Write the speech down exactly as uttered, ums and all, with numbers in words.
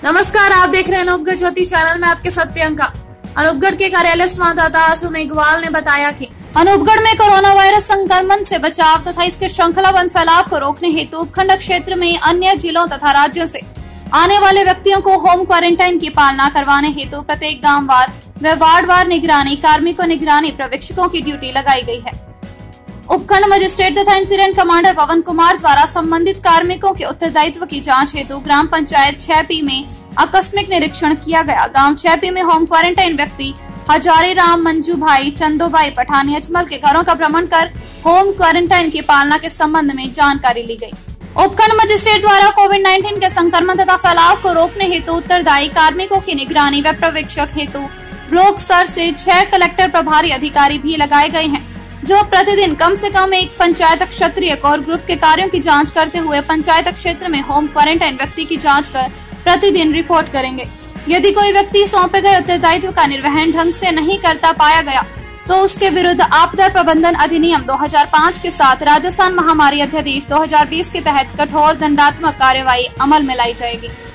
नमस्कार, आप देख रहे हैं अनूपगढ़ ज्योति चैनल में आपके साथ प्रियंका। अनूपगढ़ के कार्यालय संवाददाता आशु मेघवाल ने बताया कि अनूपगढ़ में कोरोना वायरस संक्रमण से बचाव तथा इसके श्रृंखलाबद्ध फैलाव को रोकने हेतु उपखंड क्षेत्र में अन्य जिलों तथा राज्यों से आने वाले व्यक्तियों को होम क्वारंटाइन की पालना करवाने हेतु प्रत्येक गाँव वार व वार्ड वार निगरानी कार्मिकों निगरानी पर्यवेक्षकों की ड्यूटी लगाई गई है। उपखंड मजिस्ट्रेट तथा इंसिडेंट कमांडर पवन कुमार द्वारा संबंधित कार्मिकों के उत्तरदायित्व की जांच हेतु ग्राम पंचायत छह पी में आकस्मिक निरीक्षण किया गया। गांव छह पी में होम क्वारंटाइन व्यक्ति हजारी राम, मंजू भाई, चंदो भाई पठानी अजमल के घरों का भ्रमण कर होम क्वारंटाइन की पालना के संबंध में जानकारी ली गई। उपखंड मजिस्ट्रेट द्वारा कोविड नाइन्टीन के संक्रमण तथा फैलाव को रोकने हेतु उत्तरदायी कार्मिकों की निगरानी व पर्यवेक्षक हेतु ब्लॉक स्तर से छह कलेक्टर प्रभारी अधिकारी भी लगाए गए हैं, जो प्रतिदिन कम से कम एक पंचायत क्षेत्रीय कोर ग्रुप के कार्यों की जांच करते हुए पंचायत क्षेत्र में होम क्वारंटाइन व्यक्ति की जांच कर प्रतिदिन रिपोर्ट करेंगे। यदि कोई व्यक्ति सौंपे गए उत्तरदायित्व का निर्वहन ढंग से नहीं करता पाया गया तो उसके विरुद्ध आपदा प्रबंधन अधिनियम दो हज़ार पाँच के साथ राजस्थान महामारी अध्यादेश दो हज़ार बीस के तहत कठोर दंडात्मक कार्यवाही अमल में लाई जाएगी।